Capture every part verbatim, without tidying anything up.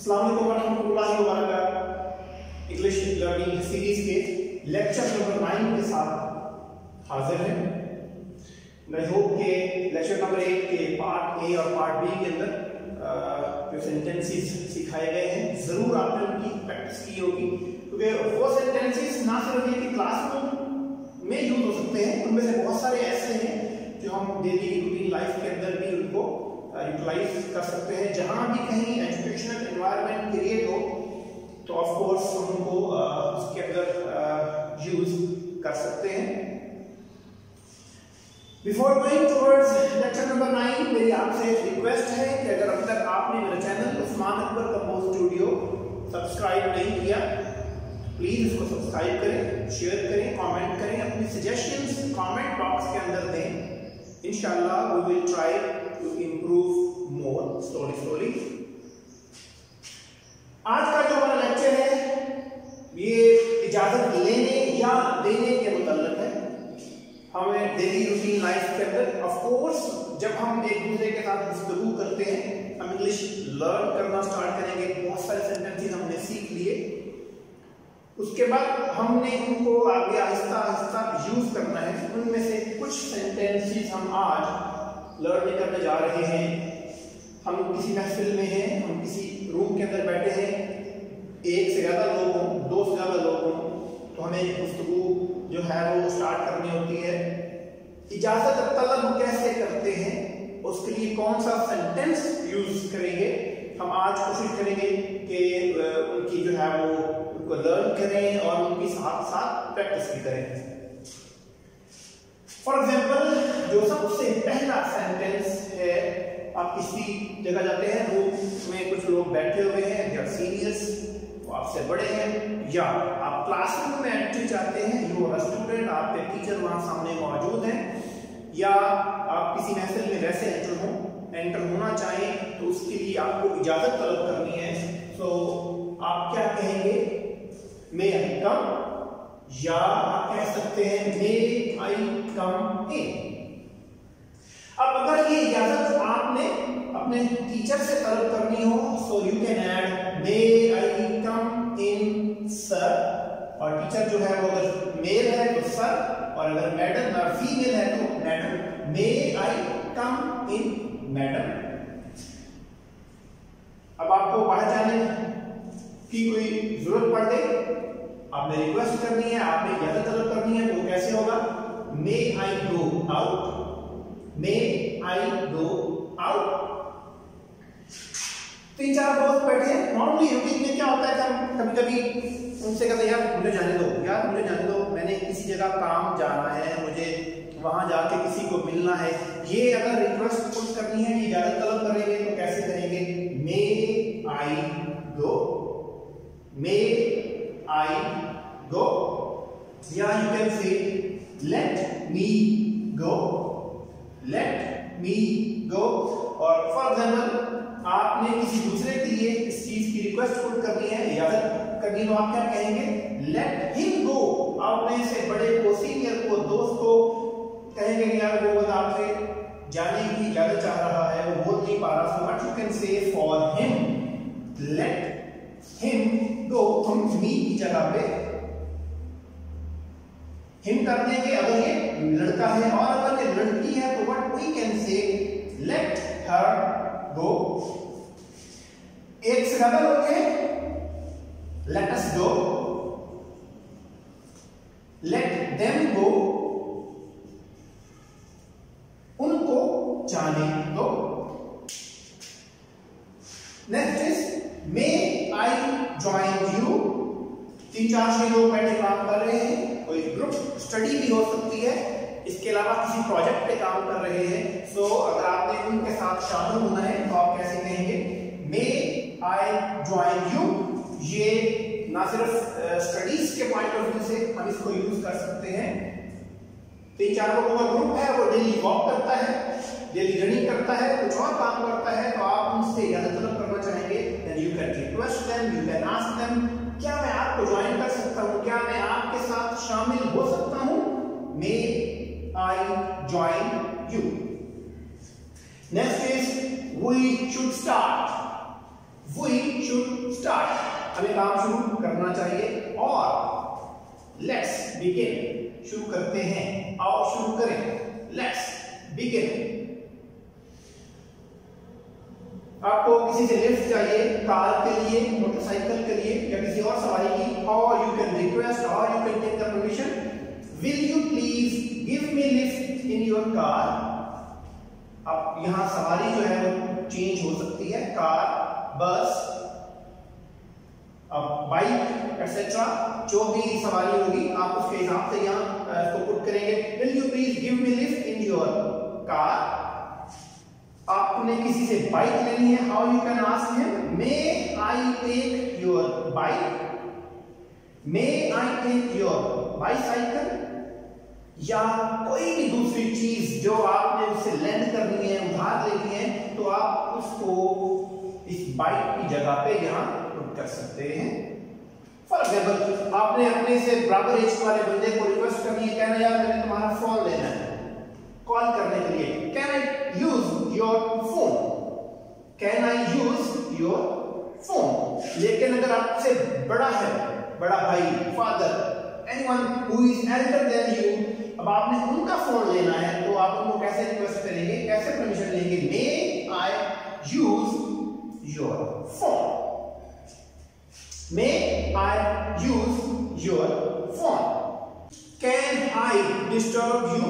अस्सलाम वालेकुम रहमतुल्लाहि व बरकातहू। इंग्लिश लर्निंग सीरीज के लेक्चर नंबर नाइन के साथ हाजिर हैं। मैं होप के लेक्चर नंबर एट के पार्ट ए और पार्ट बी के अंदर जो सेंटेंसेस सिखाए गए हैं जरूर आपने उनकी प्रैक्टिस की होगी, क्योंकि वो सेंटेंसेस ना सिर्फ ये कि क्लासरूम में यूज हो सकते हैं, उनमें से बहुत सारे ऐसे हैं जो हम डेली रूटीन लाइफ के अंदर भी उनको यूटिलाइज कर सकते हैं। जहां भी कहीं एजुकेशनल एनवायरनमेंट क्रिएट हो तो ऑफ कोर्स हम उनको उसके अंदर यूज कर सकते हैं। Before going towards lecture number nine, मेरी आपसे रिक्वेस्ट है कि अगर अभी तक आपने मेरा channel Usman Akbar compose studio subscribe नहीं किया, प्लीज इसको सब्सक्राइब करें, शेयर करें, कमेंट करें, अपनी सजेशंस कमेंट बॉक्स के अंदर दें। इंशाल्लाह we will try to improve more slowly slowly. आज का जो हमारा लेक्चर है ये इजाजत लेने या देने के मुताल्लिक है। हमें डेली रूटीन लाइफ के अंदर ऑफ कोर्स जब हम एक दूसरे के साथ गुफ्तगू करते हैं, हम इंग्लिश लर्न करना स्टार्ट करेंगे, बहुत सारे सेंटेंसेस हमने सीख लिए, उसके बाद हमने उनको आगे आहिस्ता आहिस्ता यूज करना है। उनमें से कुछ सेंटेंसेस हम आज लर्न करने जा रहे हैं। हम किसी महफिल में हैं, हम किसी रूम के अंदर बैठे हैं, एक से ज्यादा लोग हों, दो से ज्यादा लोग हों, तो हमें गुफ्तगू जो है वो स्टार्ट करनी होती है। इजाजत तलब कैसे करते हैं, उसके लिए कौन सा सेंटेंस यूज करेंगे, हम आज कोशिश करेंगे कि उनकी जो है वो उनको लर्न करें और उनकी साथ साथ प्रैक्टिस भी करें। फॉर एग्जाम्पल, जो सबसे पहला सेंटेंस है, आप किसी जगह जाते हैं, रूम में कुछ लोग बैठे हुए हैं, या सीनियर्स आपसे बड़े हैं, या आप क्लासरूम में एंट्री चाहते हैं, यू आर स्टूडेंट, आपके टीचर वहां सामने मौजूद हैं, या आप किसी महफिल में वैसे एंटर हो एंटर होना चाहें तो उसके लिए आपको इजाजत तलब करनी है। सो so, आप क्या कहेंगे, मे आई कम, या आप कह सकते हैं मे आई कम इन। अब अगर ये इजाजत आपने अपने टीचर से तलब करनी हो, so you can add may I come in sir, और टीचर जो है वो अगर मेल है तो सर, और अगर मैडम और फीमेल है तो madam, may I come in madam. अब आपको बाहर जाने की कोई जरूरत पड़ गई, आपने रिक्वेस्ट करनी है, आपने इजाजत तलब करनी है, तो कैसे होगा, मे I go out, may I go out. तीन चार दोस्त बैठे हैं, नॉर्मली रूटीन में क्या होता है, कभी कभी उनसे कहते हैं यार मुझे जाने दो, यार मुझे जाने दो, मैंने किसी जगह काम जाना है, मुझे वहां जाके किसी को मिलना है। ये अगर रिक्वेस्ट पुट करनी है, ये इजाजत तलब करेंगे तो कैसे करेंगे, मे I go, may I go, या you can say let me go, let me go. और फॉर एग्जाम्पल आपने किसी दूसरे के लिए इस चीज की रिक्वेस्ट पुट करनी है, इजाजत करनी, तो आप क्या कहेंगे, लेट हिम गो। आपने से बड़े को, सीनियर को, दोस्त को कहेंगे यार वो आपसे जाने की इजाजत चाह रहा है, वो बोल नहीं पा रहा, so what you can say for him, let him go. हम मी की जगह पे हिम कर देंगे अगर ये लड़का है, और अगर ये लड़की है तो what we can say, let her go. एक से ज्यादा लोग हैं, let us go, let them go, उनको जाने दो। Next is may I join you. तीन चार छह लोग बैठे काम कर रहे हैं, कोई ग्रुप स्टडी भी हो सकती है, इसके अलावा किसी प्रोजेक्ट पे काम कर रहे हैं। सो so, अगर आपने उनके साथ शामिल होना है तो आप कैसे कहेंगे, मे आई ज्वाइन यू। ये ना सिर्फ स्टडीज के पॉइंट ऑफ व्यू से हम इसको यूज कर सकते हैं। तीन चार लोगों का ग्रुप है, वो डेली वॉक करता है, डेली रनिंग करता है, कुछ और काम करता है, तो आप उनसे इजाजत तलब करना चाहेंगे, then you can request them, you can ask them, क्या मैं आपको ज्वाइन कर सकता हूं, क्या मैं आपके साथ शामिल हो सकता हूं, मे I join you. Next is we should start. We should हमें काम शुरू करना चाहिए और लेट्स बिगिन, शुरू करते हैं, आओ शुरू करें, लेट्स बिगिन। आपको किसी से लिफ्ट चाहिए, कार के लिए, मोटरसाइकिल के लिए या किसी और सवारी की, और यू कैन रिक्वेस्ट और you can take the permission, will you please give me lift in your car. अब यहां सवारी जो है वो चेंज हो सकती है, कार, बस, बाइक एक्सेट्रा, जो भी सवारी होगी आप उसके हिसाब से यहाँ इसको पुट करेंगे। Will you please give me lift in your car. आपने किसी से बाइक लेनी है, how you can ask him, may I take your bike, may I take your bicycle, या कोई भी दूसरी चीज जो आपने उससे लेंड करनी है, उधार लेनी है, तो आप उसको इस बाइक की जगह पे यहां पुट कर सकते हैं। फॉर एग्जाम्पल, आपने अपने से बराबर एज वाले बंदे को रिक्वेस्ट करनी है, कहना यार मैंने तुम्हारा फोन लेना है कॉल करने के लिए, can I use your phone, can I use your phone. लेकिन अगर आपसे बड़ा है, बड़ा भाई, father, anyone who is elder than you, अब आपने उनका फोन लेना है, तो आप उनको कैसे रिक्वेस्ट करेंगे, कैसे परमिशन लेंगे, may I use your phone, may I use your phone, can I disturb you,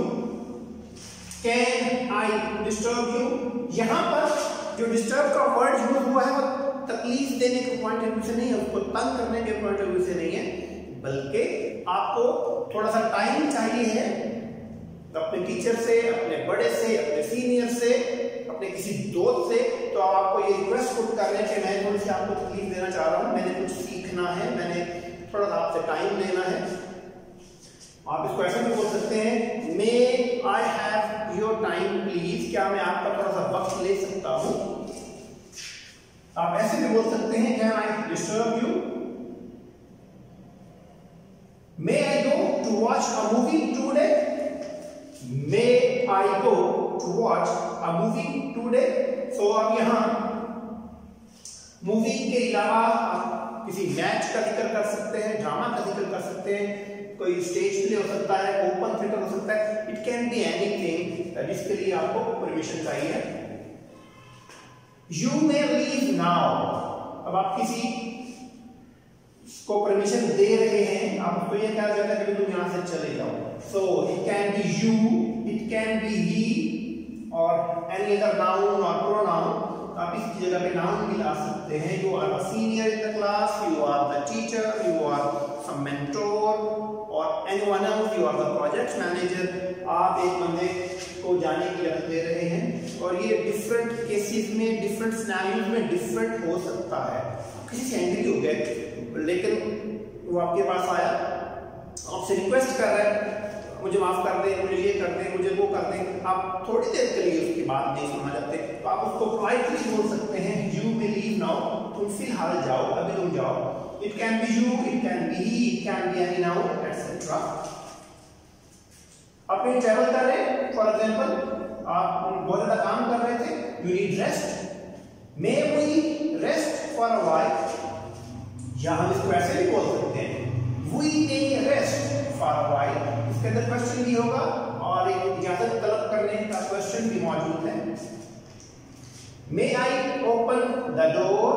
can I disturb you. यहां पर जो डिस्टर्ब का वर्ड यूज हुआ है वो तकलीफ देने के पॉइंट ऑफ व्यू से नहीं है, उसको तंग करने के पॉइंट ऑफ व्यू से नहीं है, बल्कि आपको थोड़ा सा टाइम चाहिए है अपने टीचर से, अपने बड़े से, अपने सीनियर से, अपने किसी दोस्त से, तो आपको ये रिक्वेस्ट पुट कर रहे हैं कि मैं थोड़ी सी आपको तकलीफ देना चाह रहा हूं, मैंने कुछ सीखना है, मैंने थोड़ा सा आपसे टाइम लेना है। आप इसको ऐसे भी बोल सकते हैं, may I have your time please, क्या मैं आपका थोड़ा सा वक्त ले सकता हूं। आप ऐसे भी बोल सकते हैं, can I disturb you, may I go to watch a movie today, may I go to watch a movie today. So आप यहां मूवी के अलावा आप किसी मैच का जिक्र कर सकते हैं, ड्रामा का जिक्र कर सकते हैं, कोई स्टेज प्ले हो सकता है, ओपन थिएटर हो सकता है, इट कैन बी एनीथिंग जिसके लिए आपको परमिशन चाहिए। यू मे लीव नाउ, अब आप किसी को परमिशन दे रहे हैं, आप उसको ये कहा जाता है कि तुम यहां से चले जाओ। So it can be you, it can be he, और एनी अदर नाउन और प्रोनाउन। आप इसकी जगह पे नाउन भी ला सकते हैं। You are a senior in the class, you are the teacher, you are some mentor, और anyone else, you are the project manager. आप एक बंदे को जाने की इजाजत दे रहे हैं, और ये डिफरेंट केसेस में, डिफरेंट सिनेरियोज में डिफरेंट हो सकता है। किसी से एंग्री हो गए, लेकिन वो आपके पास आया, आपसे रिक्वेस्ट कर रहा है, मुझे माफ कर दे, मुझे ये कर दे, मुझे वो कर दे। आप थोड़ी देर के लिए उसकी बात नहीं सुनना चाहते, तो आप उसको पोलाइटली बोल सकते हैं, यू मे लीव नाउ, तुम फिलहाल जाओ, अभी तुम जाओ। It can be you, it can be he, it can be any noun etcetera. आप कहीं ट्रैवल कर रहे हैं, फॉर एग्जाम्पल आप बहुत ज्यादा काम कर रहे थे, you need rest, may we rest for a while, या हम इसको ऐसे भी बोल सकते हैं, we may rest for a while. इसके अंदर क्वेश्चन भी होगा और एक इजाजत तलब करने का क्वेश्चन भी मौजूद है। May I open the door,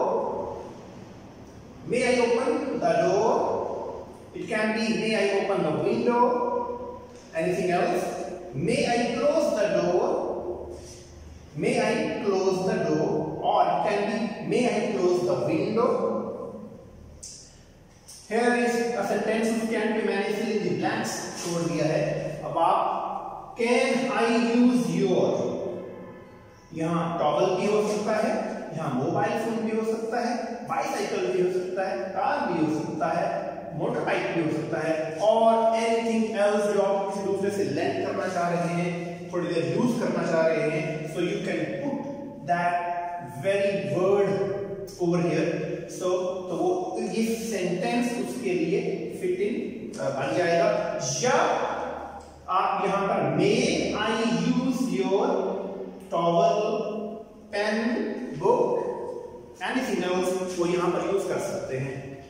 may I open the door, it can be may I open the window, anything else, may I close the door, may I close the door, और it can be may I close the window. Here is a sentence which can be मैंने fill in the blanks छोड़ दिया है। अब आप can I use your, यहाँ towel भी हो सकता है, यहाँ मोबाइल फोन भी हो सकता है, बाइसाइकिल भी हो सकता है, कार भी हो सकता है, मोटर बाइक भी हो सकता है, और एनीथिंग एल्स जो आप किसी दूसरे से लेंड करना चाह रहे हैं, थोड़ी देर यूज करना चाह रहे हैं, so you can put that very word over here। so तो वो ये सेंटेंस उसके लिए फिट इन बन जाएगा। या आप यहां पर may I use your towel, pen, book, anything else वो यहां पर यूज कर सकते हैं।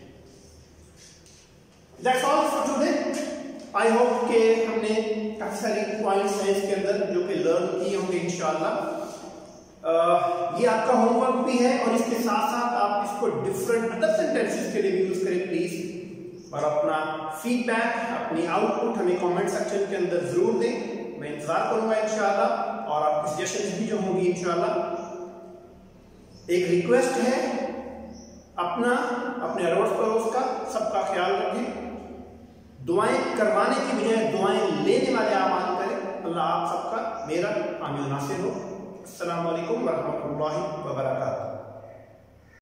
That's all for today. I hope के हमने काफी सारी पॉइंट्स हैं इसके अंदर जो कि लर्न किए होंगे इंशाल्लाह। ये आपका होमवर्क भी है और इसके साथ साथ आप इसको डिफरेंट अदर सेंटेंसेस के लिए भी यूज करें प्लीज, और अपना फीडबैक, अपनी आउटपुट हमें कमेंट सेक्शन के अंदर जरूर दें। मैं इंतजार करूंगा इंशाल्लाह, और आपकी सजेशंस भी जो होंगी इंशाल्लाह। एक रिक्वेस्ट है, अपना, अपने अड़ोस पड़ोस का, सबका ख्याल रखें। दुआएं करवाने की बजाय दुआएं लेने वाले आमान करें। अल्लाह आप सबका मेरा आमीन नासिर हो। अस्सलामु अलैकुम वरहमतुल्लाहि वबरकातुहू।